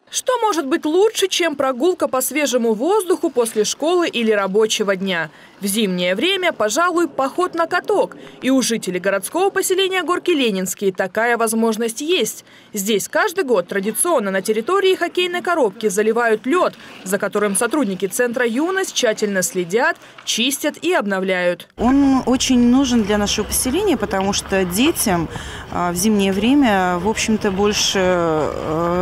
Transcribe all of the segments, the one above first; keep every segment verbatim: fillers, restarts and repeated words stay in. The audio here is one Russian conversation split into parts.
Что может быть лучше, чем прогулка по свежему воздуху после школы или рабочего дня? В зимнее время, пожалуй, поход на каток. И у жителей городского поселения Горки Ленинские такая возможность есть. Здесь каждый год традиционно на территории хоккейной коробки заливают лед, за которым сотрудники центра «Юность» тщательно следят, чистят и обновляют. Он очень нужен для нашего поселения, потому что детям в зимнее время, в общем-то, больше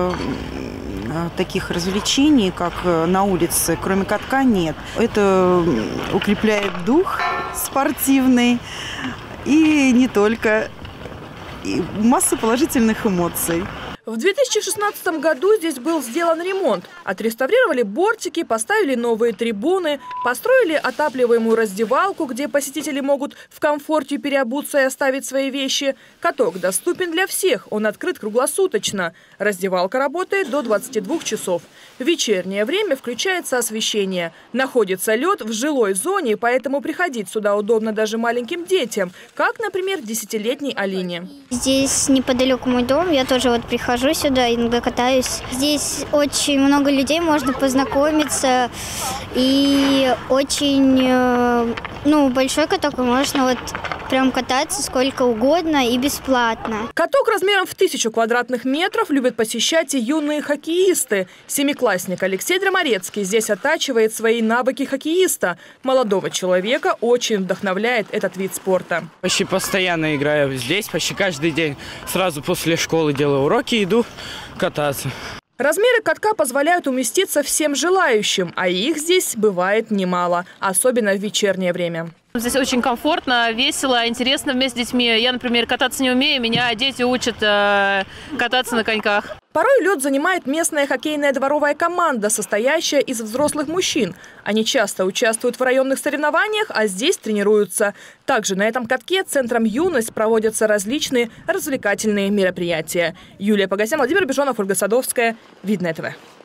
таких развлечений, как на улице, кроме катка, нет. Это укрепляет дух спортивный и не только. И масса положительных эмоций. В две тысячи шестнадцатом году здесь был сделан ремонт. Отреставрировали бортики, поставили новые трибуны, построили отапливаемую раздевалку, где посетители могут в комфорте переобуться и оставить свои вещи. Каток доступен для всех, он открыт круглосуточно. Раздевалка работает до двадцати двух часов. В вечернее время включается освещение. Находится лед в жилой зоне, поэтому приходить сюда удобно даже маленьким детям, как, например, десятилетней Алине. Здесь неподалеку мой дом, я тоже вот прихожу сюда, иногда катаюсь. Здесь очень много людей, можно познакомиться. И очень, ну, большой каток, и можно вот прям кататься сколько угодно и бесплатно. Каток размером в тысячу квадратных метров любят посещать и юные хоккеисты. Семиклассник Алексей Драморецкий здесь оттачивает свои навыки хоккеиста. Молодого человека очень вдохновляет этот вид спорта. Почти постоянно играю здесь, почти каждый день. Сразу после школы делаю уроки и иду кататься. Размеры катка позволяют уместиться всем желающим, а их здесь бывает немало, особенно в вечернее время. Здесь очень комфортно, весело, интересно вместе с детьми. Я, например, кататься не умею, меня дети учат э, кататься на коньках. Порой лед занимает местная хоккейная дворовая команда, состоящая из взрослых мужчин. Они часто участвуют в районных соревнованиях, а здесь тренируются. Также на этом катке центром «Юность» проводятся различные развлекательные мероприятия. Юлия Погосян, Владимир Бежонов, Ольга Садовская. Видное ТВ.